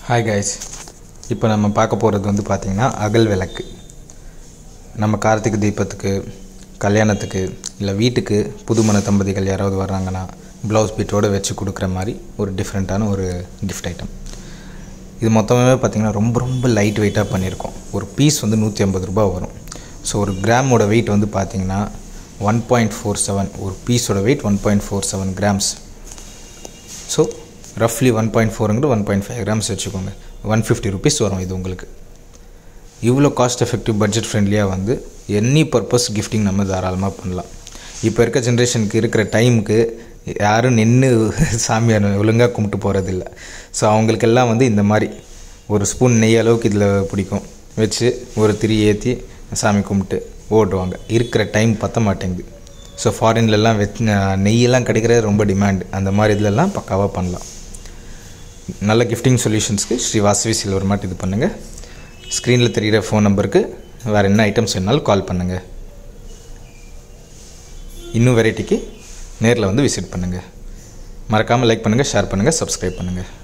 Hi guys, இப்போ நம்ம பார்க்க போறது வந்து பாத்தீங்கன்னா அகல் விளக்கு. நம்ம கார்த்திகை தீபத்துக்கு, கல்யாணத்துக்கு இல்ல வீட்டுக்கு புதுமண தம்பதிகள் யாராவது வர்றாங்கன்னா ப்ளவுஸ் பீட்டோட வெச்சு கொடுக்கிற மாதிரி ஒரு டிஃபரண்டான ஒரு gift item. இது மொத்தமே பாத்தீங்கன்னா ரொம்ப லைட் வெயிட்டா பண்ணிருக்கோம். ஒரு பீஸ் வந்து 150 ரூபாய் வரும். சோ ஒரு கிராமோட weight வந்து பாத்தீங்கன்னா 1.47 ஒரு பீஸோட weight 1.47 grams. So roughly 1.4 ங்கிறது 1.5 grams வெச்சுக்கோங்க. 150 rupees வரும் இது உங்களுக்கு. இவ்ளோ காஸ்ட் எஃபெக்டிவ் பட்ஜெட் ஃப்ரெண்ட்லியா வந்து எனி பர்பஸ் கிஃப்டிங் நம்ம தாராளமா பண்ணலாம். இப்போ இருக்க ஜெனரேஷனுக்கு இருக்கிற டைம்க்கு யாரும் நின்னு சாமியார் ஒழுங்கா கும்பிட்டு போறது இல்ல. சோ அவங்களுக்கு எல்லாம் வந்து இந்த மாதிரி ஒரு ஸ்பூன் நெய் அளவுக்கு இதுல பிடிக்கும். வெச்சு ஒரு திரி ஏத்தி சாமி கும்பிட்டு ஓடுவாங்க. இருக்கிற டைம் பத்த மாட்டேங்குது. சோ ஃபாரின்ல எல்லாம் நெய் எல்லாம் கிடைக்கிறது ரொம்ப டிமாண்ட். அந்த மாதிரி இதெல்லாம் எல்லாம் பக்காவா பண்ணலாம். நல்ல கிஃப்டிங் சொல்யூஷன்ஸ்க்கு ஸ்ரீ வாசவி சில்வர் மார்ட் இது பண்ணுங்க. ஸ்கிரீன்ல தெரியுற ஃபோன் நம்பருக்கு வேற என்ன ஐட்டம்ஸ் வேணாலும் கால் பண்ணுங்க. இன்னும் வெரைட்டிக்கு நேர்ல வந்து விசிட் பண்ணுங்க. மறக்காம லைக் பண்ணுங்க, ஷேர் பண்ணுங்க, Subscribe பண்ணுங்க.